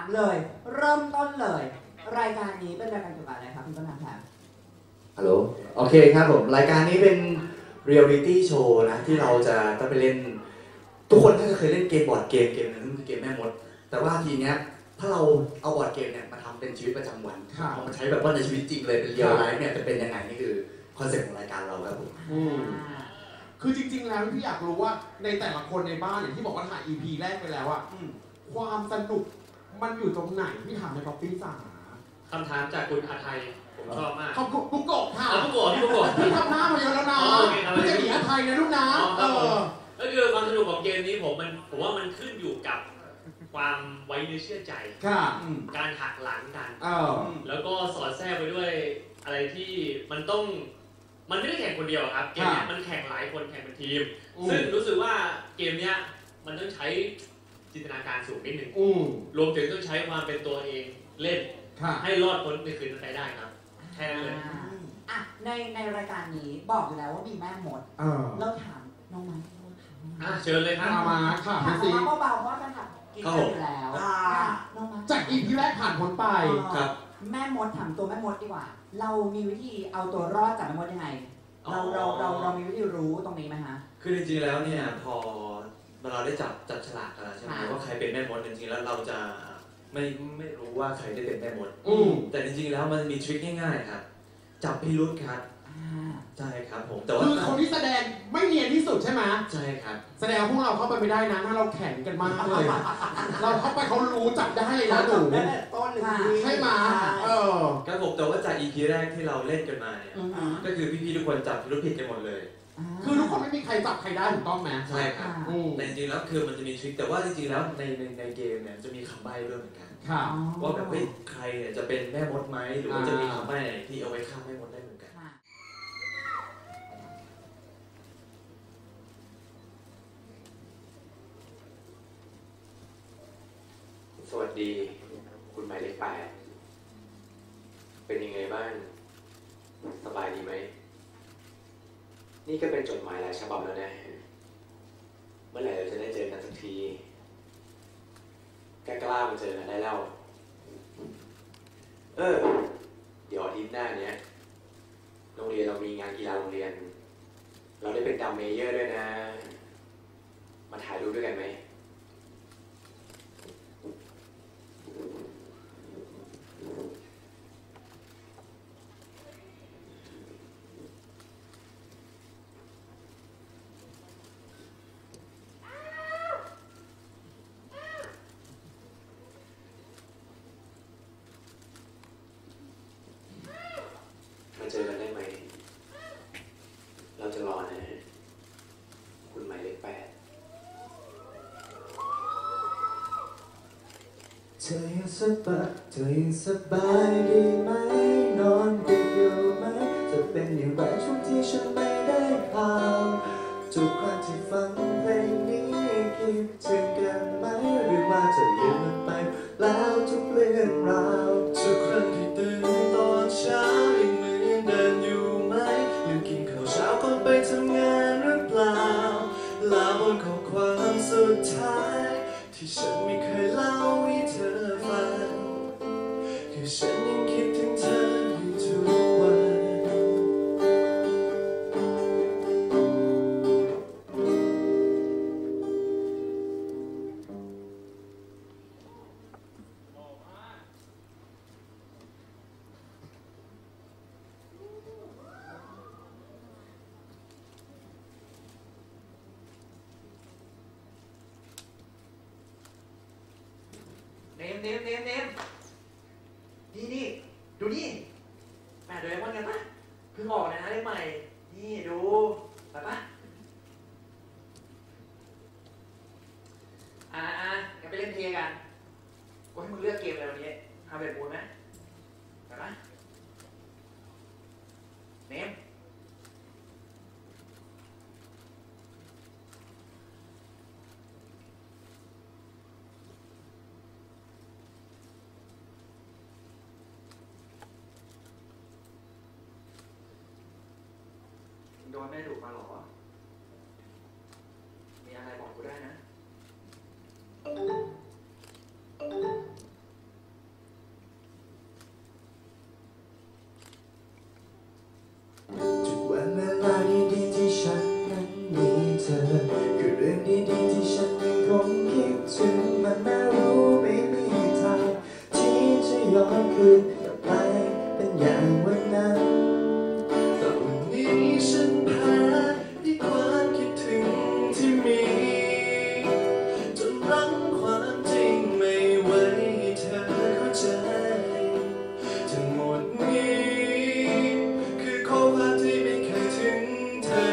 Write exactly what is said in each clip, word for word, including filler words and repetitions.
ามเลยเริ่มต้นเลยรายการนี้เป็นรายการเกี่ยวกับอะไรครับคุณต้นน้ำครับฮัลโหลโอเคครับผมรายการนี้เป็นเรียลลิตี้โชว์นะที่เราจะต้องไปเล่นทุกคนน่าจะเคยเล่นเกมบอร์ดเกมเกมนึงคือเกมแม่มดแต่ว่าทีเนี้ยถ้าเราเอาบอร์ดเกมเนี่ยมาทำเป็นชีวิตประจำวันเอามาใช้แบบว่าในชีวิตจริงเลยเป็นเรียลไลฟ์เนี่ยจะเป็นยังไงนี่คือคอนเซ็ปต์ของรายการเราครับผมคือจริงๆแล้วพี่อยากรู้ว่าในแต่ละคนในบ้านอย่างที่บอกว่าถ่าย อี พี แรกไปแล้วอะความสนุกมันอยู่ตรงไหนพี่ถามในป๊อปปี้จ๋าคำถามจากคุณอาไทยผมชอบมากขอบคุณกุ๊กโกะค่ะกุ๊กโกะพี่กุ๊กโกะพี่ทำหน้ามาเยอะแล้วนะพี่จะหนีอาไทยนะลูกนะเออก็คือความสนุกของเกมนี้ผมมันผมว่ามันขึ้นอยู่กับความไว้เนื้อเชื่อใจการหักหลังกันแล้วก็สอดแทรกไปด้วยอะไรที่มันต้องมันไม่ได้แข่งคนเดียวครับเกมนี้มันแข่งหลายคนแข่งเป็นทีมซึ่งรู้สึกว่าเกมนี้มันต้องใช้จินตนาการสูงนิดหนึ่งรวมถึงต้องใช้ความเป็นตัวเองเล่นให้รอดพ้นในคืนนั้นไปได้ครับแค่นั้นเลยอ่ะในในรายการนี้บอกอยู่แล้วว่ามีแม่มดเราถามน้องไม้อ่ะเชิญเลยครับมาค่ะถามว่าเบาๆว่าจะถามกินกันอยู่แล้วน้องไม้จากอีพีแรกผ่านพ้นไปครับแม่มดถามตัวแม่มดดีกว่าเรามีวิธีเอาตัวรอดจากแม่มดยังไงเราเราเราเรามีวิธีรู้ตรงนี้ไหมคะคือจริงๆแล้วเนี่ยพอเราได้จับจับฉลากกันใช่ไหมว่าใครเป็นแม่มดจริงๆแล้วเราจะไม่ไม่รู้ว่าใครได้เป็นแม่มดแต่จริงๆแล้วมันมีทริคง่ายๆครับจับพิรุธครับใช่ครับผมแต่ว่าคือคนที่แสดงไม่เนียนที่สุดใช่ไหมใช่ครับแสดงพวกเราเข้าไปไม่ได้นะถ้าเราแข่งกันมากเลยเราเข้าไปเขารู้จับได้เลยนะหนูต้นหนึ่งใช่ไหมเออครับผมแต่ว่าจาก อี พี แรกที่เราเล่นกันมาเนี่ยก็คือพี่ๆทุกคนจับพิรุธผิดกันหมดเลยคือทุกคนไม่มีใครจับใครได้ถูกต้องไหมใช่ครับแต่จริงๆแล้วคือมันจะมีทริคแต่ว่าจริงๆแล้วในในในเกมเนี่ยจะมีคำใบ้ด้วยเหมือนกันว่าแบบเฮ้ยใครเนี่ยจะเป็นแม่มดไหมหรือว่าจะมีคำใบ้ไหนที่เอาไว้ฆ่าแม่มดได้เหมือนกันสวัสดีคุณหมายเลขแปดเป็นยังไงบ้างสบายดีไหมนี่ก็เป็นจดหมายหลายฉบับแล้วนะเมื่อไหร่เราจะได้เจอกันสักทีกล้ามาเจอกันได้แล้วเออเดี๋ยวอาทิตย์หน้าเนี้ยโรงเรียนเรามีงานกีฬาโรงเรียนเราได้เป็นดัมเมเยอร์ด้วยนะมาถ่ายรูปด้วยกันไหมมาเจอกันได้ไหมเราจะรอนะคุณหมายเลขแปดเธอยังสบายเธอยังสบายดีไหมนอนดึกอยู่ไหมจะเป็นอย่างไรช่วงที่ฉันไม่ได้พาทุกครั้งที่ฟังเพลงนี้คิดถึงกันไหมหรือว่าจะลืมมันไปแล้วทุกเรื่องราวทุกครั้งที่ตื่นตอนเช้ายังมือยังเดินอยู่ไหมยังกินข้าวเช้าก่อนไปทำงานหรือเปล่าลาบนข้อความสุดท้ายที่ฉันไม่เคยเล่าให้เธอฟังคือฉันยังคิดถึงเธออยู่ทุกวันเนมเนมเนมเนมนี่นี่ดูนี่แม่ดูไอ้พวกนี้ปะเพิ่งออกนะได้ใหม่นี่ดูไปปะอ่าอ่ากันไปเล่นเพลงกันกูให้มึงเลือกเกมอะไรวันนี้ทำแบบบูนไหมไปปะเนมโดนแม่ดุมาหรอมีอะไรบอกกูได้นะคืนกลับไปเป็นอย่างวันนั้นแต่วันนี้ฉันแพ้ในความคิดถึงที่มีจนรั้งความจริงไม่ไหวให้เธอเข้าใจทั้งหมดนี้คือข้อความที่ไม่เคยถึงเธอ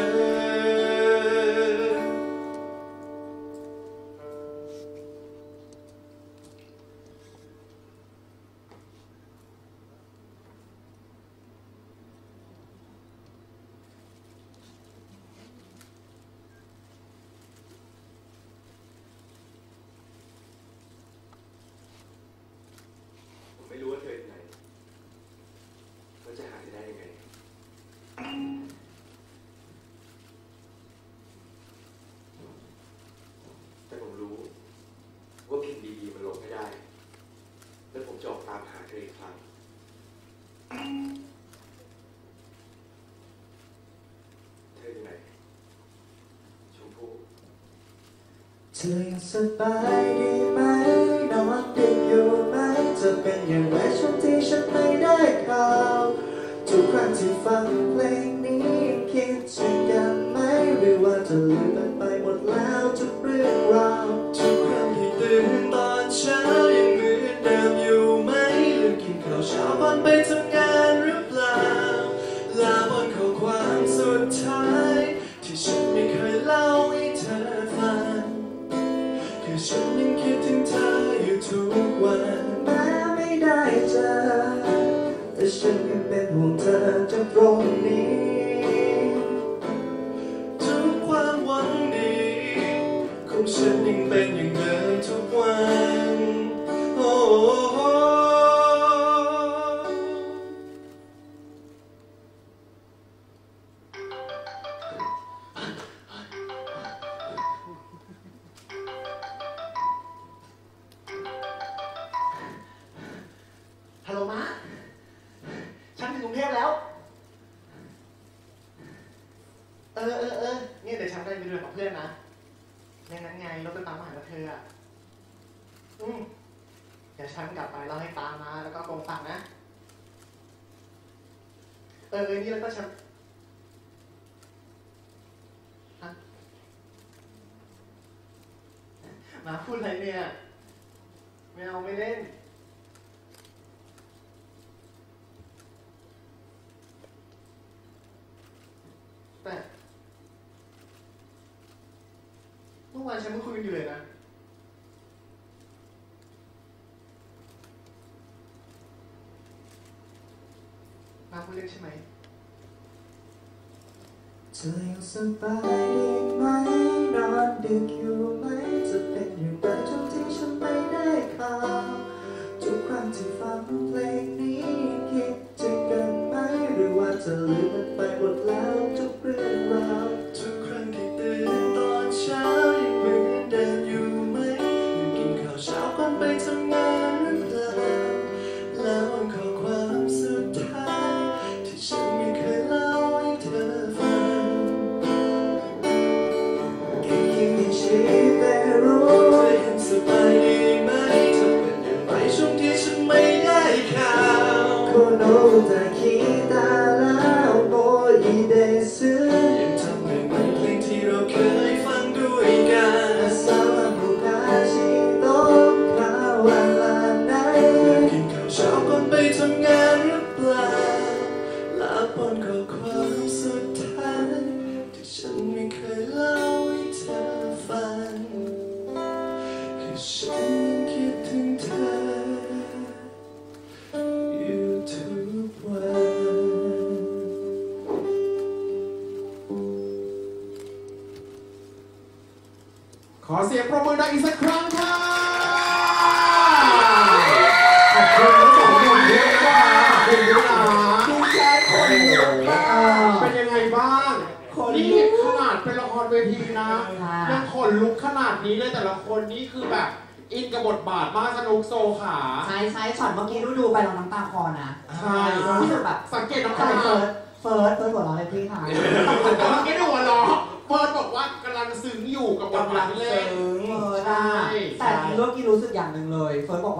ไม่รู้ว่าเธออยู่ไหนแล้วจะหาเธอได้ยังไงแต่ผมรู้ว่าพิมพ์ดีๆมันลงไม่ได้แล้วผมจะออกตามหาเธออีกครั้งเธออยู่ไหนชมพู่เธอยังสบายดีไหมนอนดึกอยู่ไหมจะเป็นอย่างไรช่วงที่ฉันไม่ได้ข่าวทุกครั้งที่ฟังเพลงนี้คิดถึงกันไหมหรือว่าจะลืมมันไปหมดแล้วทุกเรื่องราวทุกครั้งที่ตื่นตอนเช้ายังเหมือนเดิมอยู่ไหมลืมกินข้าวเช้าก่อนไปทำงานหรือเปล่าลาบนข้อความสุดท้ายที่ฉันไม่เคยเล่าให้เธอฟังคือฉันยังคิดถึงเธออยู่ทุกวันแม้ไม่ได้เจอแต่ฉันยังเป็นห่วงเธอจนตรงนี้ทุกความหวังดีของฉันยังเป็นอย่างเดิมทุกวันโอ้โหฮัลโหลม้าฉันถึงกรุงเทพแล้วเออเออเออเนี่ยเดี๋ยวฉันไปเดินกับเพื่อนนะอย่างนั้นไงรถจะตามมาหาเธออ่ะอืมเดี๋ยวฉันกลับไปเล่าให้ตามมาแล้วก็กงฟังนะเออเออนี่แล้วก็ฉันฮะมาพูดอะไรเนี่ยไม่เอาไม่เล่นแต่เมื่อวานฉันเพิ่งคุยกันอยู่เลยนะมาพูดเล่นใช่ไหมเธอยังสบายดีไหมนอนดึกอยู่ไหมจะเป็นอย่างไรทุกที่ฉันไม่ได้ข่าวทุกครั้งที่ฟังเพลงนี้คิดถึงกันไหมหรือว่าจะลืมมันไปหมดแล้วทุกเรื่องราวทุกครั้งที่ตื่นตอนเช้ายังเหมือนเดิมอยู่ไหมยังกินข้าวเช้าก่อนไปทำงานหรือเปล่าแล้ววันข้อความสุดท้ายที่ฉันไม่เคยเล่าให้เธอฟังแค่คิดให้ชีวิตได้รู้เธอยังสบายดีไหมเธอเป็นอย่างไรช่วงที่ฉันไม่ได้ข่าวคนโน้แต่คิดตาแล้วโมอีเดซึยังทำได้ไหมเพลงที่เราเคยฟังด้วยกันสาวบุกาชิโต้คราววันลาไหนกินข้าวเช้าก่อนไปทำงานหรือเปล่าลาบนข้อความสุดท้ายที่ฉันไม่เคยเล่าให้เธอฟังคือฉันยังคิดถึงเธออยู่ทุกวันขอเสียงปรบมือดังอีกสักครั้งค่ะขอบคุณทั้งสองคนด้วยนะคะขอบคุณด้วยนะแค่คนเดียวก็เป็นยังไงบ้างนี่ขนาดเป็นละครเวทีนะยังขนลุกขนาดนี้เลยแต่ละคนนี่คือแบบอินกับบทบาทมากสนุกโซขาใช่ใช่ช็อตเมื่อกี้ดูดูไปเราน้ำตาคลอนะใช่ที่แบบสังเกตน้ำใช่ตาเฟิร์สเฟิร์สเฟิร์สหัวเราะเลยพี่ค่ะแต่เมื่อกี้ได้หัวเราะเฟิร์นบอกว่ากำลังซึ้งอยู่กับบทบาทที่เล่นเฟิร์สอะแต่เมื่อกี้รู้สึกอย่างหนึ่งเลยเฟิร์สบอกว่า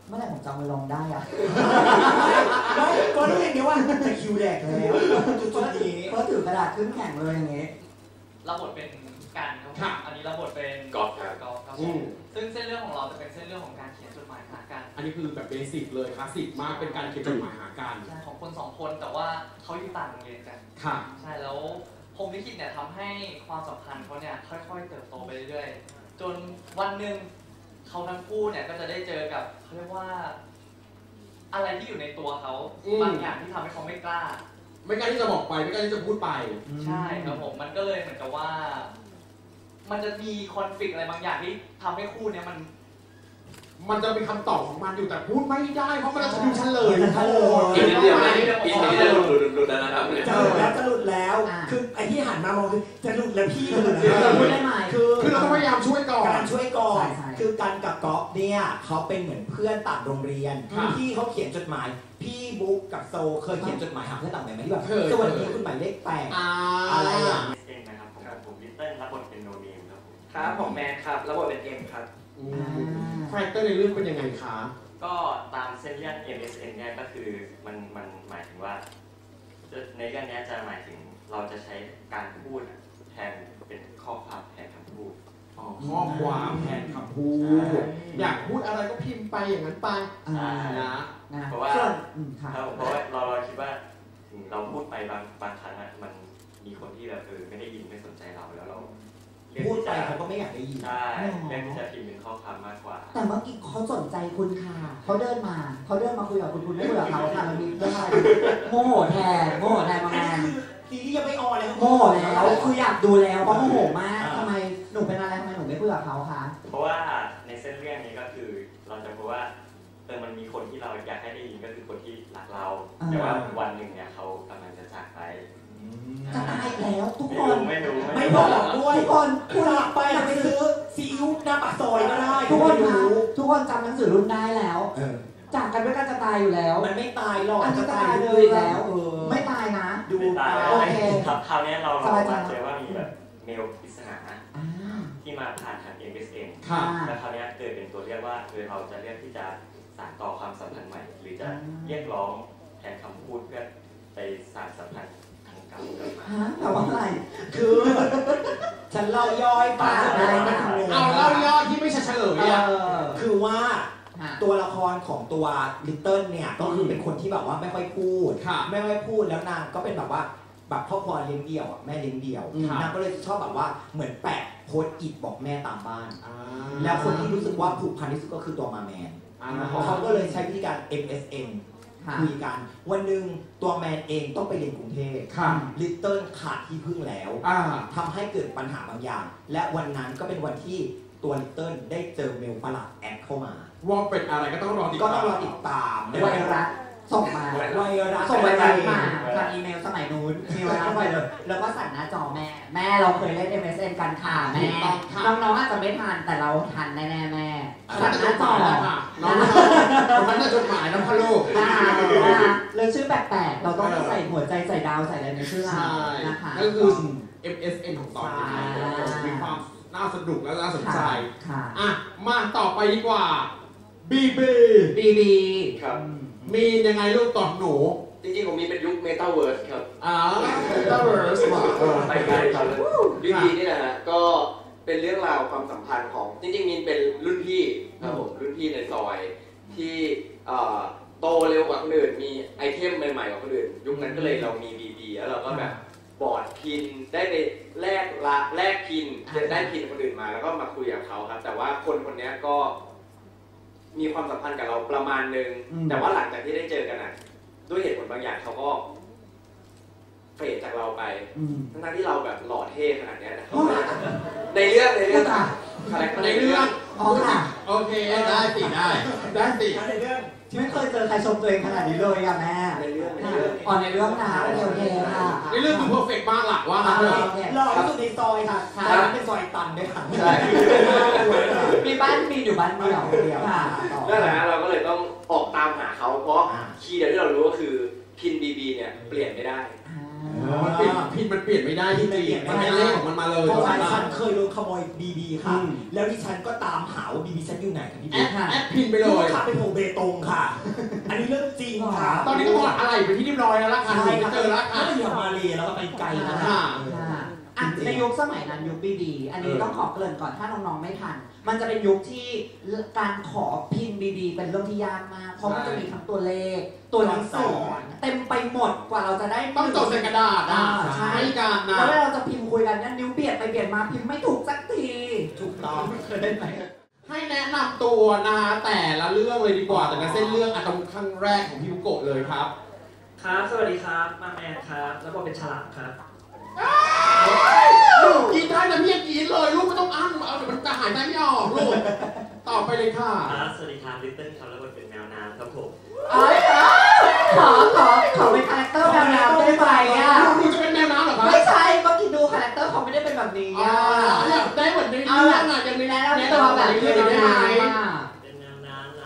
เมื่อไหร่ผมจะเอามาลองได้อะไม่ก็รู้อย่างเดียวว่าจะคิวแดกแล้วจุดๆนี้เพราะถือกระดาษขึ้นแข่งเลยอย่างเงี้ยรับบทเป็นการครับอันนี้รับบทเป็นกอล์ฟครับกอล์ฟครับผมซึ่งเส้นเรื่องของเราจะเป็นเส้นเรื่องของการเขียนจดหมายหากันอันนี้คือแบบเบสิกเลยคลาสสิกมากเป็นการเขียนจดหมายหากันใช่ของคนสองคนแต่ว่าเขาอยู่ต่างโรงเรียนกันค่ะใช่แล้วพรหมลิขิตเนี่ยทำให้ความสัมพันธ์เขาเนี่ยค่อยๆเติบโตไปเรื่อยๆจนวันหนึ่งเขาทั้งคู่เนี่ยก็จะได้เจอกับเขาเรียกว่า อะไรที่อยู่ในตัวเขาบางอย่างที่ทำให้เขาไม่กล้าไม่กล้าที่จะบอกไปไม่กล้าที่จะพูดไปใช่ครับผมมันก็เลยเหมือนกับว่า มันจะมีคอนฟ lict อะไรบางอย่างที่ทำให้คู่เนี้ยมันมันจะมีคำตอบของมันอยู่แต่พูดไม่ได้เพราะมันจะดูเฉลยเฉลยอีกนิดเดียวนะอีกนิดเดียวหลุดหลุดแล้วนะครับจะหลุดแล้วจะหลุดแล้วคือไอ้ที่หันมามองคือจะหลุดแล้วพี่จะหลุดแล้วจะพูดได้ไหมคือคือเราต้องพยายามช่วยก่อนการช่วยก่อนใช่ๆคือกันกับก๊อฟเนี่ยเขาเป็นเหมือนเพื่อนต่างโรงเรียนครับพี่เขาเขียนจดหมายพี่บุ๊กกับโซเคยเขียนจดหมายหาเพื่อนต่างโรงเรียนไหมที่แบบเคยสวัสดีคุณหมายเลขแปดอ่าอะไรอ่ะเองนะครับผมผมลิตเติ้ลรับบทเป็นโนเนมครับผมครับผมแมนครับรับบทเป็นเอ็มครับอืมคาแรคเตอร์ในเรื่องเป็นยังไงคะก็ตามเส้นเรื่อง เอ็ม เอส เอ็น เนี่ยก็คือมันมันหมายถึงว่าในเรื่องนี้จะหมายถึงเราจะใช้การพูดแทนเป็นข้อความแทนคำพูดอ๋อข้อความแทนคำพูดอยากพูดอะไรก็พิมพ์ไปอย่างนั้นไปอ่านะนะเพราะว่าส่วนอืมค่ะครับเพราะว่าเราเราคิดว่าถึงเราพูดไปบางบางครั้งอ่ะมันมีคนที่แบบเออไม่ได้ยินไม่สนใจเราแล้วเราเลือกพูดที่ไปจะเขาก็ไม่อยากได้ยินใช่เลือกที่จะพิมพ์เป็นข้อความมากกว่าแต่เมื่อกี้เขาสนใจคุณค่ะเขาเดินมาเขาเดินมาคุยกับคุณคุณไม่คุยกับเขาค่ะมันมีเรื่องอะไรโมโหแทนโมโหแทนมาแมนซีรีส์ยังไม่ออนเลยโมโหแล้วคืออยากดูแล้วเพราะโมโหมากทำไมหนูเป็นอะไรทำไมหนูไม่คุยกับเขาคะเพราะว่าในเส้นเรื่องนี้ก็คือเราจะพบว่าเออมันมีคนที่เราอยากให้ได้ยินก็คือคนที่รักเรา แต่ว่าวันหนึ่งเนี่ยเขากำลังจะจากไปจะตายแล้วทุกไม่คนรู้ไม่รู้ไม่บอกด้วยทุกคนพูดสลับไปเราไปซื้อซีอิ๊วหน้าปากซอยก็ได้ทุกคนไม่คะรู้ทุกคนจำหนังสือรุ่นได้แล้วเออจากกันด้วยกันจะตายอยู่แล้วมันไม่ตายหรอกอันนี้จะตายตายเลเลย ยแล้วเออไม่ตายนะดูไม่ตายโอเคครับคราวนี้เราสเราบายใจมาเจอว่ามีแบบเมลปริศนาอ่าที่มาผ่านทาง เอ็ม เอส เอ็นค่ะแล้วคราวนี้เกิดเป็นตัวเรียกว่าเออเราจะเลือกที่จะสานต่อความสัมพันธ์ใหม่ หรือจะเรียกร้องแทนคำพูดเพื่อไปสานสัมพันธ์ทางเก่ากลับมาฮะแต่ว่าอะไรคือ ฉันเล่าย่อยไปได้ไม่ทำเลยเอาเล่ายอดที่ไม่ใช่เฉลยเออ่ะอคือว่าค่ะตัวละครของตัวลิตเติ้ลเนี่ยก็คือเป็นคนที่แบบว่าไม่ค่อยพูดค่ะไม่ค่อยพูดแล้วนางก็เป็นแบบว่าแบบครอบครัวเลี้ยงเดี่ยวอะแม่เลี้ยงเดี่ยวค่ะนางก็เลยชอบแบบว่าเหมือนแปะโพสต์อิทบอกแม่ตามบ้านอ่าแล้วคนที่รู้สึกว่าผูกพันที่สุดก็คือตัวมาแมนอ่าเขาก็เลยใช้วิธีการ เอ็ม เอส เอ็นค่ะคุยกัน วันหนึ่งตัวแมนเองต้องไปเรียนกรุงเทพค่ะลิตเติ้ลขาดที่พึ่งแล้วอ่าทำให้เกิดปัญหาบางอย่าง และวันนั้นก็เป็นวันที่ตัวลิตเติ้ลได้เจอเมลประหลาดแอดเข้ามาว่าเป็นอะไรก็ต้องรอติดก็ตามต้องรอติดตามไวรัสส่งมาไวรัสส่งไวรัสมาทางอีเมลสมัยนู้นมีไวรัสไปเลย แล้วก็สั่นหน้าจอแม่ แม่เราเคยเล่น เอ็ม เอส เอ็น กันค่ะแม่ น้องๆอาจจะไม่ทันแต่เราทันแน่ๆแม่สั่สั่นนหหน้าน้าจจออน้องคนนั้นน่ะจดหมายน้ำพะโลกนะคะนะคะแล้วชื่อแปลกๆ เราต้องไปใส่หัวใจใส่ดาวใส่อะไรในชื่อเราใช่นะคะนั่นคือ เอ็ม เอส เอ็น ของตอนนี้มีความน่าสนุกและน่าสนใจค่ะอ่ะ มาต่อไปดีกว่า บีบีบีบีครับมียังไงลูกตอบหนูจริงๆผมมีเป็นยุคเมตาเวิร์สครับอ่าเตอร์เวิร์สว่ะไปไกลครับบีบีนี่นะฮะก็เป็นเรื่องราวความสัมพันธ์ของจริงๆมีนเป็นรุ่นพี่ครับผมรุ่นพี่ในซอยที่เอ่อโตเร็วกว่าคนอื่นมีไอเทมใหม่ๆกว่าคนอื่นยุคนั้นก็เลยเรามีบีบีแล้วเราก็แบบบอร์ดพินได้ไปแลกละแลกพินได้พินคนอื่นมาแล้วก็มาคุยกับเขาครับ แต่ว่าคนคนนี้ก็มีความสัมพันธ์กับเราประมาณนึงแต่ว่าหลังจากที่ได้เจอกันอ่ะด้วยเหตุผลบางอย่างเขาก็เฟดจากเราไปทั้งที่เราแบบหล่อเท่ขนาดนี้แต่เขาในเรื่องในเรื่องคาแรคเตอร์ในเรื่องอ๋อค่ะโอเค ได้สิได้ ได้สิในเรื่องไม่เคยเจอใครชมตัวเองขนาดนี้เลยอะแม่ในเรื่องในค่ะเรื่องอ๋อในเรื่องนะโอเคค่ะในเรื่องคือเพอร์เฟกต์มากหลักว่าอ่างั้นเถโออะเคหล่อที่สุดในซอยค่ะซอยนั้นเป็นซอยตันด้วยค่ะใช่มีบ้านมีอยู่บ้านเดียวเดียวค่ะต่อนั่นแหละเราก็เลยต้องออกตามหาเขาเพราะคีย์เดียวที่เรารู้ก็คือพินบีบีเนี่ยเปลี่ยนไม่ได้มันเปลี่ยนพินมันเปลี่ยนไม่ได้จริงๆมันเป็นเลขของมันมาเลยเพราะว่าฉันเคยโดนขโมยบีบีค่ะ แล้วดิฉันก็ตามหาว่าบีบีฉันอยู่ไหนครับพี่แอบิ๊ดกค่ะแอดพินไปเลลูกยค้าเป็นโฮเบตงค่ะ อันนี้เรื่องจริงค่ะตอนนี้ก็บอกอะไรไปที่เรียบร้อยแล้วล่ะค่ะใช่ค่ะเจอแล้วค่ะก็อยู่มาเลแล้วก็ไปไกลนะค่ะค่ะอ่ะในยุคสมัยนั้นยุคบีบีอันนี้ต้องขอเกริ่นก่อนถ้าน้องๆไม่ทัน มันจะเป็นยุคที่การขอพินบีบีเป็นเรื่องที่ยากมากเพราะมันจะมีทั้งตัวเลขตัวหนังสือเต็มไปหมดกว่าเราจะได้ต้องจดใส่กระดาษอ่ะใช่ให้กันนะแล้วเวลาเราจะพิมพ์คุยกันเนี่ยนิ้วเบียดไปเบียดมาพิมพ์ไม่ถูกสักทีถูกต้องเคยได้ไหมให้แนะนำตัวนะฮะแต่ละเรื่องเลยดีกว่าแต่ละเส้นเรื่องอะตรงครั้งแรกของพี่บุโกะเลยครับครับ สวัสดีครับ มาแมนครับ แล้วก็เป็นฉลามครับลูกกินได้นะพี่ยังกินเลยลูกไม่ต้องอั้นเอาเดี๋ยวมันจะหายใจไม่ออกลูกต่อไปเลยค่ะครับ สวัสดีครับ ลิตเติ้ลครับ แล้วก็เป็นแมวน้ำครับผมเอ้ยขอขอขอเป็นคาแรคเตอร์แมวน้ำได้ไหมอ่ะลูกจะเป็นแมวน้ำเหรอครับไม่ใช่เมื่อกี้ดูคาแรคเตอร์เขาไม่ได้เป็นแบบนี้อ๋ออ่ะอยากได้เหมือนในเรื่องอ่ะยังไม่แนะแนะนำตัวแบบในเป็เรื่อน งแมได้วไหมน้ำอ่ะเป็นแมวน้ำนะ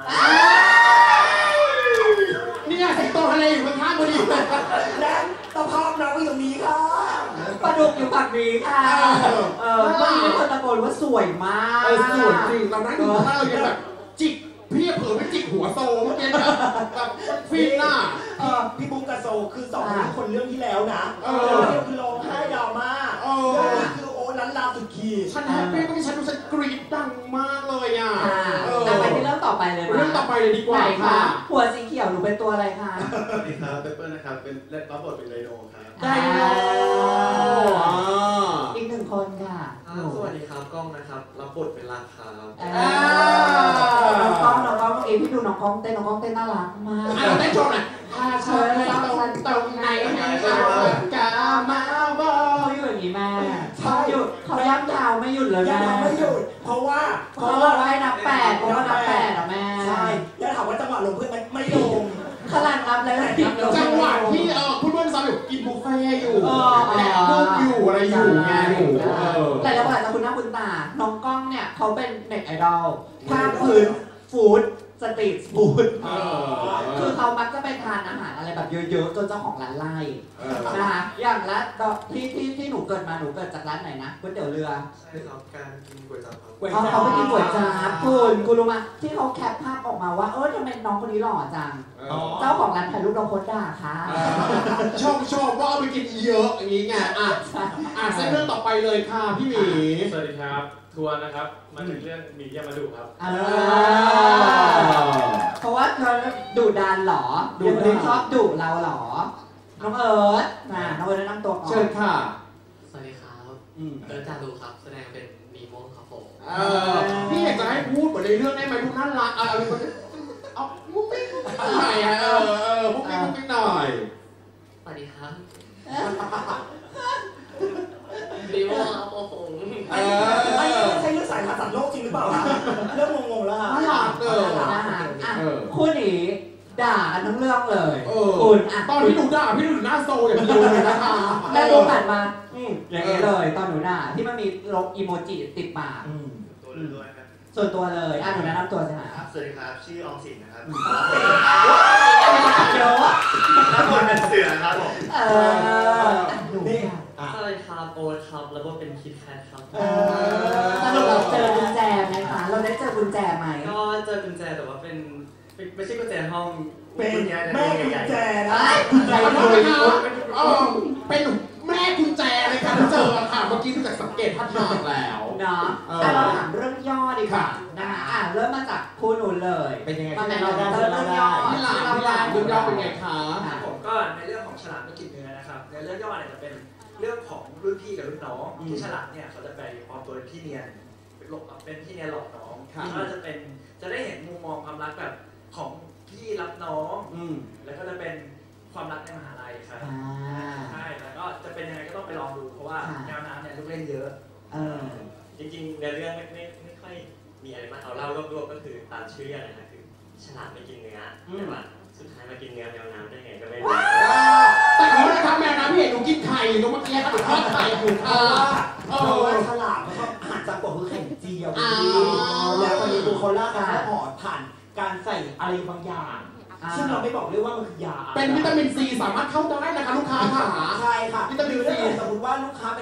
เนี่ยสิงโตทะเลอยู่ข้างๆพอดีและตะภาพเราก็อยู่นี้ค่ะปลาดุกอยู่ฝั่งนี้ค่ะเออเมื่อกี้มีคนตะโกนว่าสวยมากเออสวยจริงเรานั่งดูข้างเรายังแบบจิกพี่เผลอไปจิกหัวโซเมื่อกี้แบบแบบฟินน่ะเออพี่บุ๊กกับโซคือสองคนเรื่องที่แล้วนะเอเรื่อองเดียวคือร้องไห้ดราม่าเอเรื่องอนี้คือโอ้ลันลาสุดขีดฉันแฮปปี้ตรงที่ฉันดูฉันกรี๊ดดังมากเลยอ่ะอ่าเออแต่ไปที่เรื่องต่อไปเลยเรื่องต่อไปเลยดีกว่าไหนค่ะคะหัวสีเขียวหนูเป็นตัวอะไรคะสวัสดีครับเปเปอร์นะครับ เป็นเล่นรับบทเป็นไดโนครับไดโนอ่าอีกหนึ่งคนค่ะสวัสดีครับกล้องนะครับ รับบทเป็นราคาครับอ่าน้องกล้องน้องกล้องเมื่อกี้พี่ดูน้องกล้องเต้นน้องกล้องเต้นน่ารักมากอ่ะเราได้ชมหน่อยถ้าเธอตรงตรงไหนให้เรากามาบอกเขาอยู่อย่างนี้แม่เขาหยุดเขาย่ำเท้าไม่หยุดเลยยัแม่งไม่หยุดเพราะว่าเพราะว่าให้นับแปดเพราะว่านับแปดอ่ะแม่ใช่แล้วถามว่าจังหวะลงเพื่อนมันไม่ลงขนาดนับเลยผิดลงจังหวะที่เออคุณเพื่อนซ้อมอยู่กินบุฟเฟ่ต์อยู่เออแดกลูกอยู่อะไรอยู่ไงอยู่เออแต่แล้วแต่คุณหน้าคุณตา น้องกล้องเนี่ยเขาเป็นเน็ตไอดอลภาคพื้นฟู้ดสตรีทฟู้ดเออคือเขามักจะไปทานอาหารอะไรแบบเยอะๆจนเจ้าของร้านไล่เออนะคะอย่างร้านที่ที่ที่หนูเกิดมาหนูเกิดจากร้านไหนนะก๋วยเตี๋ยวเรือใช่ครับ การกินก๋วยจั๊บครับเขาเขาไปกินก๋วยจั๊บคุณคุณรู้ไหมที่เขาแคปภาพออกมาว่าเออทำไมน้องคนนี้หล่อจัง เจ้าของร้านถ่ายรูปเราโพสต์ด่าค่ะชอบชอบว่าเอาไปกินเยอะอย่างนี้ไงอ่ะอ่ะเส้นเรื่องต่อไปเลยค่ะพี่หมีสวัสดีครับทัวร์นะครับ มาถึงเรื่องมีเยี่ยมมาดูครับเออเพราะว่าเธอดุดันเหรอดูคนชอบดุเราเหรอ น้องเอิร์ธน่ะน้องเอิร์ธแนะนำตัวก่อนเชิญค่ะสวัสดีครับอืมเอิร์ธจารุครับ แสดงเป็นนีโมครับผมเออพี่อยากจะให้พูดเหมือนในเรื่องได้ไหมดูน่ารักอะไรมันเอามุ้งมิ้งหน่อยอ่ะเออเออมุ้งมิ้งมุ้งมิ้งหน่อยสวัสดีครับนีโมครับโอ้โหเอไอ้อไม่ใช่เรื่องสายพันธุ์สัตว์โลกจริงหรือเปล่าคะเรื่องงงๆแล้วค่ะน่ารักเออนะคะอ่ะเออคู่นี้ด่ากันทั้งเรื่องเลยเออคุณอ่ะตอนที่หนูด่าพี่หนูหน้าโซอย่างเดียวเลยนะคะแม่ดูผ่านมาอืมอย่างนี้เลยตอนหนูด่าที่มันมีลบอีโมจิติดปากตัวล้วนๆครับส่วนตัวเลยอ่ะหนูแนะนำตัวใช่ไหมสวัสดีครับ ชื่อออมสินนะครับเดี๋ยวอ่ะรับบทเป็นเสือครับผมเอออ่ะหนูค่ะสวัสดีครับโอ๊ตครับ แล้วก็เป็นคิดแคทครับเออสรุปเราเจอกุญแจไหมคะเราได้เจอกุญแจไหมก็เจอกุญแจแต่ว่าเป็นไม่ไม่ใช่กุญแจห้องเป็นแม่กุญแจนะกุญแจขอโทเลษยนะคะเออเป็นแม่กุญแจเลยค่ะเจอค่ะเมื่อกี้ดูจากสังเกตท่าทางแล้วเนาะแต่เราถามเรื่องย่อดีกว่านะคะอ่ะเริ่มมาจากคู่หนูเลยเป็นยังไงมาเป็นเราได้เรื่องย่อพี่หลานพี่หลานเรื่องย่อเป็นไงคะผมก็ในเรื่องของฉลามไม่กินเนื้อนะครับ ในเรื่องย่อเนี่ยจะเป็นเรื่องของรุ่นพี่กับรุ่นน้องที่ฉลามเนี่ยเขาจะไปปลอมตัวเป็นพี่เนียนเป็นหลอกเป็นพี่เนียนหลอกน้องก็จะเป็นจะได้เห็นมุมมองความรักแบบของพี่รับน้องแล้วก็จะเป็นความรักในมหาลัยครับใช่แล้วก็จะเป็นยังไงก็ต้องไปลองดูเพราะว่าแนวน้ำเนี่ยลูกเล่นเยอะเออจริงๆในเรื่องไม่ไม่ไม่ค่อยมีอะไรมากเอาเล่ารวบๆก็คือตามชื่อเรื่องนะคือฉลามไม่กินเนื้อแต่ว่าสุดท้ายมากินเนื้อแมวน้ำได้ไงก็ไม่รู้แต่ขอนะครับแม่นะพี่เห็นหนูกินไข่อยู่ตรงเมื่อกี้หนูทอดไข่อยู่ค่ะเอเพราะอว่าฉลามเขาอาหารจากกว่าคือไข่เจียวแล้วตอนนี้ดูเขาล่าการห่อผ่านการใส่อะไรบางอย่างซึ่งเราไม่บอกเลยว่ามันคือยาเป็นวิตามินซีสามารถเข้าได้นะคะลูกค้าค่ะใช่ค่ะวิตามินซีสมมติว่าลูกค้าเป็น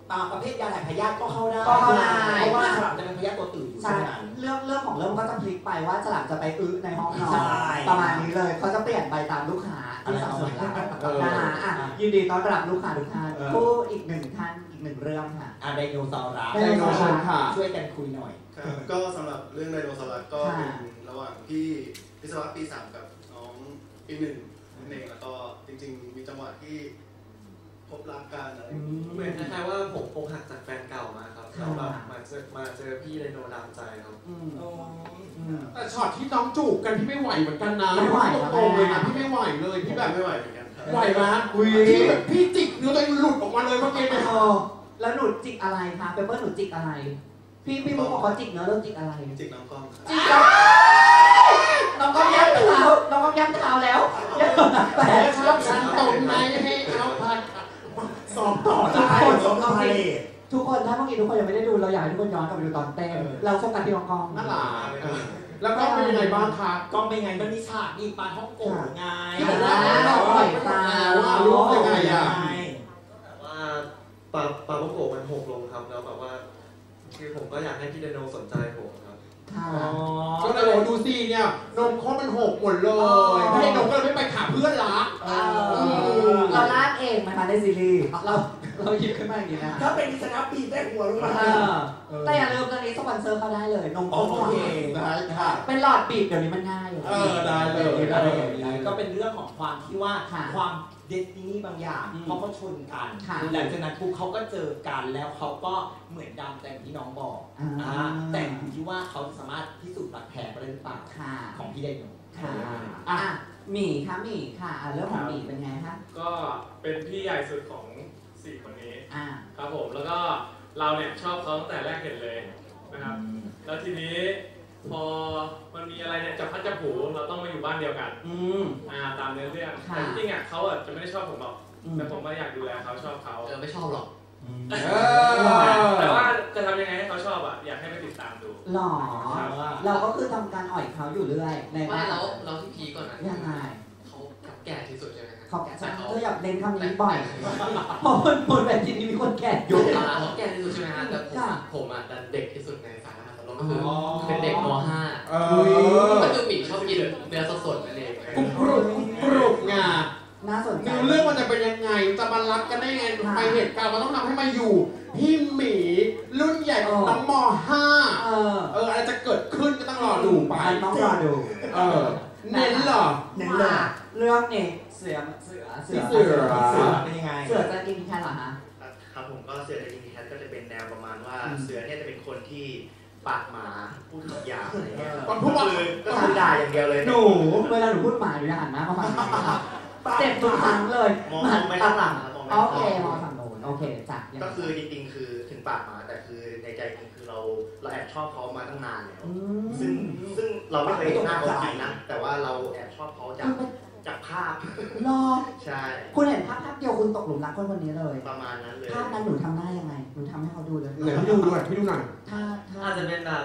อ่าประเภทยาถ่ายพยาธิก็เข้าได้ก็เข้าได้เพราะว่าฉลามจะเป็นพยาธิตัวตื่นอยู่ใช่ใช่ไหมนั้นเรื่องเรื่องของเรื่องมันก็จะพลิกไปว่าฉลามจะไปอึในห้องนอใช่นประมาณนี้เลยเขาจะเปลี่ยนไปตามลูกค้าที่สั่งสอนเรานะคะอ่ะยินดีต้อนรับลูกค้าทุกท่านผู้อีกหนึ่งท่านอีกหนึ่งเรื่องค่ะอ่าไดโนเสาร์รัสไดโนเสาร์ค่ะช่วยกันคุยหน่อยครับก็สำหรับเรื่องไดโนเสาร์รัสก็เป็นระหว่างพี่วิศวะปีสามกับน้องปีหนึ่งนั่นเองแล้วก็จริงๆมีจังหวะที่พบรักกันอะไรเหมือนคล้ายๆว่าผมอกหักจากแฟนเก่ามาครับแล้วแบบมาเจอมาเจอพี่ไดโนดามใจครับแต่ช็อตที่น้องจูบกันพี่ไม่ไหวเหมือนกันนะไม่ไหวตรงๆเลยนะพี่ไม่ไหวเลยพี่แบบไม่ไหวเหมือนกันไหวไหมพี่แบบพี่จิกนิ้วตัวเองหลุดออกมาเลยเมื่อกี้เนี่ยเออแล้วหนูจิกอะไรคะเปเปอร์หนูจิกอะไร พี่พี่มุกบอกเขาจิกเนื้อเริ่มจิกอะไรจิกน้องกล้องจิกน้องน้องก็ยั้งเท้าน้องก็ยั้งเท้าแล้วยั้งแต่ครับฉันตรงไหนให้เอาพันสอบต่อทุกได้คนสอบต่อได้ทุกคนถ้าเมื่อกี้ทุกคนยังไม่ได้ดูเราอยากให้ทุกคนย้อนกลับไปดูตอนเต้นเราโฟกัสที่น้องกองนั่นแหละแล้วก็เป็นยังไงบ้างคะก็เป็นไงมันมีฉากยิงปลาท่องโกะไงที่บอกว่าเราปล่อยปลาว่ารู้ยังไงอ่ะว่าปลาปลาโมโกะมันหกลงครับแล้วแบบว่าคือผมก็อยากให้พี่ไดโนสนใจผมครับก็เลยบอกดูสิเนี่ยนมข้อมันหกหมดเลยพี่ไอ้นมก็เลยไม่ไปขาเพื่อนละเราลากเองไหมคะในซีรีส์เราเราหยิบขึ้นมาอย่างนี้นะถ้าเป็นดิสนาปีได้หัวลงมาแต่อย่าลืมตอนนี้สปอนเซอร์เขาได้เลยนมข้นโอเคได้ค่ะเป็นหลอดบีบเดี๋ยวนี้มันง่ายเออได้เลยได้ได้เลเลย ยก็เป็นเรื่องของความที่ว่าความเดสตินีบางอย่างเพราะเขาชนกันหลังจากนั้นปุ๊บเขาก็เจอกันแล้วเขาก็เหมือนดำแต่งที่น้องบอกแต่อยู่ที่ว่าเขาสามารถพิสูจน์รักแท้ได้หรือเปล่าของพี่ไดโนค่ะอ่ะหมี่ค่ะหมี่ค่ะเรื่องของหมี่เป็นไงคะก็เป็นพี่ใหญ่สุดของสี่คนนี้อ่าครับผมแล้วก็เราเนี่ยชอบเขาตั้งแต่แรกเห็นเลยนะครับแล้วทีนี้พอมันมีอะไรเนี่ยจับพัดจับผูเราต้องมาอยู่บ้านเดียวกันอ่าตามเนื้อเรื่องแต่จริงๆอ่ะเขาอ่ะจะไม่ได้ชอบผมหรอกแต่ผมมาอยากดูแลเขาชอบเขาเออไม่ชอบหรอกแต่ว่าจะทำยังไงให้เขาชอบอ่ะอยากให้ไปติดตามดูหล่อเราก็คือทำการอ่อยเขาอยู่เรื่อยในไม่เราเราที่พีก่อนนะยังไงเขาแก่ที่สุดใช่ไหมครับเขาแก่ฉันเธออยากเล่นคำนี้บ่อยเพราะคนคนแบบที่นี่มีคนแก่อยู่เขาแก่ที่สุดใช่ไหมฮะแต่ผมผมอ่ะดันเด็กที่สุดในสายอาหารก็คือเป็นเด็กม .ห้า ก็คือหมี่ชอบกินเนื้อสดๆนั่นเองกรุบกรุบกรุบงาน่าสนใจเรื่องมันจะเป็นยังไงจะมารักกันได้ไงไปเหตุการณ์มันต้องทำให้มาอยู่พี่หมีรุ่นใหญ่ของน้องม .ห้าเออเอออะไรจะเกิดขึ้นก็ต้องรอดูไปต้องรอดูเออเน้นเหรอเน้นเลยเรื่องนี้เสือเสือเสือเสือเสือเป็นยังไงเสือจะกินแค่เหรอฮะครับผมก็เสือในอินแคทก็จะเป็นแนวประมาณว่าเสือเนี่ยจะเป็นคนที่ปากหมาพูดคำหยาบอะไรเงี้ยก็คือก็คือด่าอย่างเดียวเลยหนูเวลาหนูพูดหมาอยู่ในหันหน้าประมาณนี้เจ็บทุกครั้งเลยมองไม่ข้างหลังครับมองไม่โอข้างหเคลังมองฝั่งโน้นโอเคจ้ะก็คือจริงๆคือถึงปากหมาแต่คือในใจจริงคือเราเราแอบชอบเขามาตั้งนานแล้วซึ่งซึ่งเราไม่เคยเห็นหน้าเขาจริงนะแต่ว่าเราแอบชอบเขาจากจากภาพรอใช่คุณเห็นภาพภาพเดียวคุณตกหลุมรักคนคนนี้เลยประมาณนั้นเลยภาพนั้นหนูทำหน้ายังไงหนูทำให้เขาดูเลยไหนพี่ดูด้วยพี่ดูหน่อยถ้าถ้าอาจจะเป็นแบบ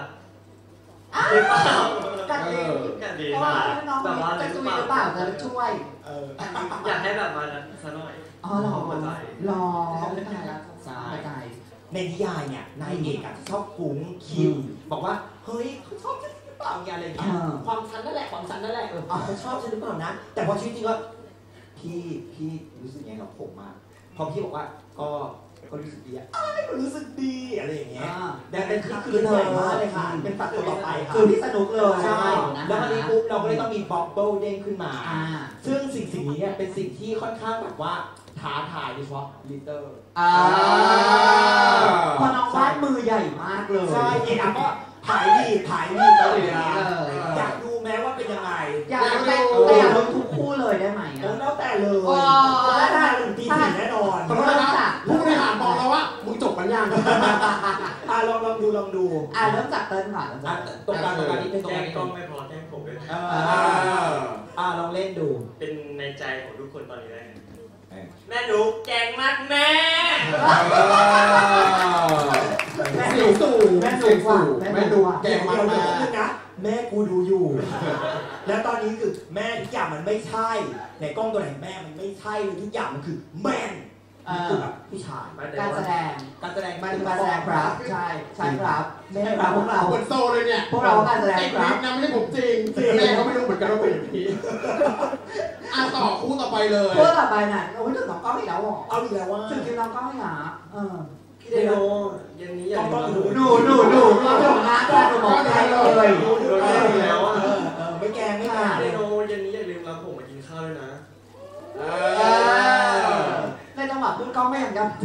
กันเองกันดีเพราะว่านะน้องแบบว่าจะช่วยหรือเปล่าจะช่วยอยากให้แบบมานั้นซะหน่อยอ๋อหรอหัวใจรอไม่ตายแล้วใช่ไม่ตายในนิยายเนี่ยนายเอกอะชอบกุ้งคิวบอกว่าเฮ้ยเขาชอบฉันหรือเปล่าอย่างอะไรอย่างเงี้ยความฉันนั่นแหละความฉันนั่นแหละเออเขาชอบฉันหรือเปล่านะแต่พอชีวิตจริงก็พี่พี่รู้สึกยังไงกับผมมากพอพี่บอกว่าก็ก็รู้สึกดีอะอ้ายก็รู้สึกดีอะไรอย่างเงี้ยแต่เป็นคือคือเหนื่อยมากเลยค่ะเป็นตัดตัวต่อไปค่ะคือพี่สนุกเลยใช่นะแล้ววันนี้ปุ๊บเราก็เลยต้องมีบ็อบเบิลเด้งขึ้นมา ซึ่งสิ่งสิ่งนี้เนี่ยเป็นสิ่งที่ค่อนข้างแบบว่าท้าทายโดยเฉพาะลิเตอร์อ่าพอน้องวาดมือใหญ่มากเลยใช่เอ็นก็ถ่ายดีถ่ายดีตลอดเวลาอยากดูแม้ว่าเป็นยังไงอยากดูแต่อยากดูทุกคู่เลยได้ไหมโอ้อ่ะแล้วแต่เลยโอ้แล้วแต่หนึ่งตีสี่แน่นอนสมมติว่าผู้บริหารบอกเราว่ามึงจบปัญญาอ่ะลองลองดูลองดูอ่ะเริ่มจากเติ้ลก่อนอ่ะตรงกลางตรงกลางนิดนึงตรงแกกล้ลางงกล้องไม่พอแกล้งผมด้วยเอออ่ะลองเล่นดูเป็นในใจของทุกคนตอนนี้ได้แม่หนูแกงมากแม่แม่ดูสูงแม่ดูสูงแม่ดูแกงมากแม่นะแม่กูดูอยู่ แล้วตอนนี้คือแม่ทุกอย่างมันไม่ใช่ในกล้องตัวไหนแม่มันไม่ใช่เลยทุกอย่างมันคือแม่นคือแบบผู้ชายการแสดงการแสดงมันคือการแสดงครับใช่ใช่ครับใช่ครับพวกเราเหมือนโซเลยเนี่ยพวกเราการแสดงจริงครับนะไม่ใช่ผมจริงแม่เขาไม่รู้เหมือนกันว่าเป็นอย่างนี้อ่ะต่อคู่ต่อไปเลยคู่ต่อไปน่ะโอ้ยถึงน้องก้องอีกแล้วเหรอเอาอีกแล้วว่าถึงคิวน้องก้องอีกเหรอเออพี่เดโนเย็นนี้อยากต้องดูดูดูดูดูก็ดูนะก็ดูมองใจเลยดูดูแล้วอ่ะเออเออไม่แกงไม่แกงพี่เดโนเย็นนี้อย่าลืมรับผมมากินข้าวด้วยนะเอเอออในจังหวะพูดก้องไม่ยังยัง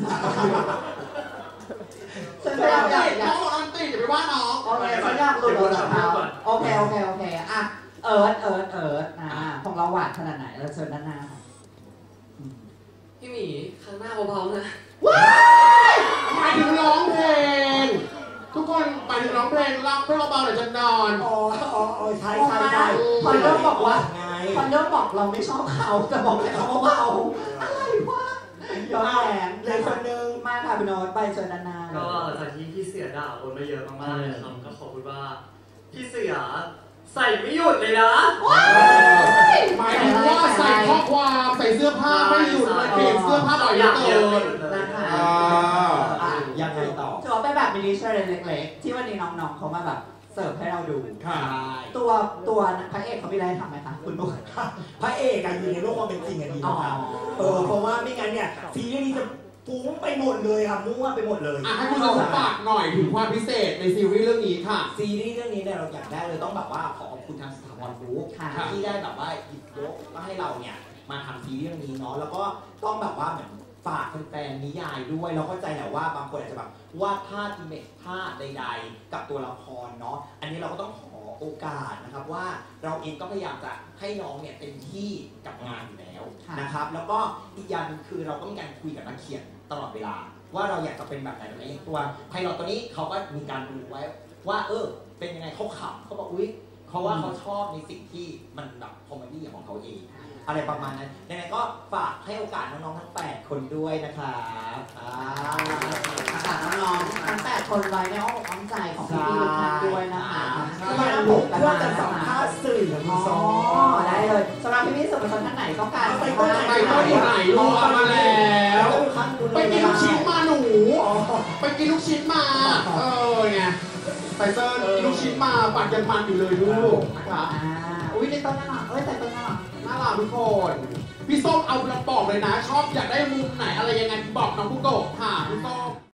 ฉันน้อยาอก งอยากติดอยาน้อก งบอกน้องติดอย่าไปว่าน้องโอเคฉันอยากหลุดออกจากเขาโอเคโอเคโอเคอ่ะเอิร์ธเอิร์ธเอิร์ธอ่าของเราหวานขนาดไหนเราเชิญด้านหน้าค่ะพี่หมีครั้งหน้าเบาๆนะว้ายหมายถึงร้องเพลง ทุกคนหมายถึงร้องเพลงร้องเพลงเบาๆหน่อยจะนอนอ๋ออ๋ออ๋อใช่ใช่ใช่คอนโดบอกว่าไงคอนโดบอกเราไม่ชอบเขาแต่บอกให้เขาเบาๆอะไรวะย้อนแสงเลยคนนึงมาค่ะพี่โน้ตไปเชิญด้านหน้าก็จากที่พี่เสือด่าคนมาเยอะมากๆเลยครับก็ขอพูดว่าพี่เสือใส่ไม่หยุดเลยนะหมายถึงว่าใส่ข้อความใส่เสื้อผ้าไม่หยุดเลยเปลี่ยนเสื้อผ้าบ่อยเหลือเกินนะคะอ่าอ่ะยังไงต่อถือว่าเป็นแบบมินิเชอร์เล็กๆ ที่วันนี้น้องๆเขามาแบบเสิร์ฟให้เราดูค่ะตัวตัวพระเอกเขามีอะไรให้ทำไหมคะคุณบุ๊คพระเอกอะอยู่ในโลกความเป็นจริงอะดีนะครับเออเพราะว่าไม่งั้นเนี่ยซีรีส์นี้จะฟุ้งไปหมดเลยค่ะมั่วไปหมดเลยอ่ะให้คุณสมฝากหน่อยถึงความพิเศษในซีรีส์เรื่องนี้ค่ะซีรีส์เรื่องนี้เนี่ยเราอยากได้เลยต้องแบบว่าขอขอบคุณทางสถาบันบุ๊กค่ะที่ได้แบบว่าหยิบยกมาให้เราเนี่ยมาทำซีรีส์เรื่องนี้เนาะแล้วก็ต้องแบบว่าเหมือนฝากแฟนๆนิยายด้วยเราเข้าใจแหละว่าบางคนอาจจะแบบวาดภาพอิมเมจภาพใดๆกับตัวละครเนาะอันนี้เราก็ต้องขอโอกาสนะครับว่าเราเองก็พยายามจะให้น้องเนี่ยเต็มที่กับงานอยู่แล้วนะครับแล้วก็อีกอย่างหนึงคือเราก็มีการคุยกับนักเขียนตลอดเวลาว่าเราอยากจะเป็นแบบไหนแบบไหนอย่างตัวไพลอตตัวนี้เขาก็มีการดูไว้ว่าเออเป็นยังไงเขาขำเขาบอกอุ๊ยเพราะว่าเขาชอบในสิ่งที่มันแบบคอมเมดี้ของเขาเองอะไรประมาณนั้นยังไงก็ฝากให้โอกาสน้องๆทั้งแปดคนด้วยนะครับอ่าฝากน้องๆทั้งแปดคนไว้ในอ้อมอกอ้อมใจของพี่ๆทุกท่านด้วยนะคะทำไมเราบุกเพื่อจะสัมภาษณ์สื่อกับอ๋พี่ซออได้เลยสำหรับพี่ๆสื่อมวลชนท่านไหนต้องการไปต้นไหนไปต้นอยู่ไหนรู้มาแล้ว ไปกินลูกชิ้นมาหนู ไปกินลูกชิ้นมา เออไงไตเติ้ลกินลูกชิ้นมาปัดกันมันอยู่เลยลูกนะครับอ่าอุ้ยในต้นน่ารักเอ้ยแต่ต้นน่ารักน่ารักทุกคน พี่ส้มเอาบอกเลยนะ ชอบอยากได้มุมไหนอะไรยังไงบอกน้องผู้โกะค่ะพี่ส้ม